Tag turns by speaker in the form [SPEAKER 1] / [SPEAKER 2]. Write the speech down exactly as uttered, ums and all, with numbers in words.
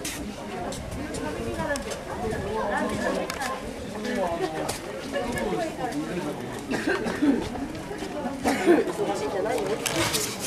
[SPEAKER 1] 忙しいんじゃないよ。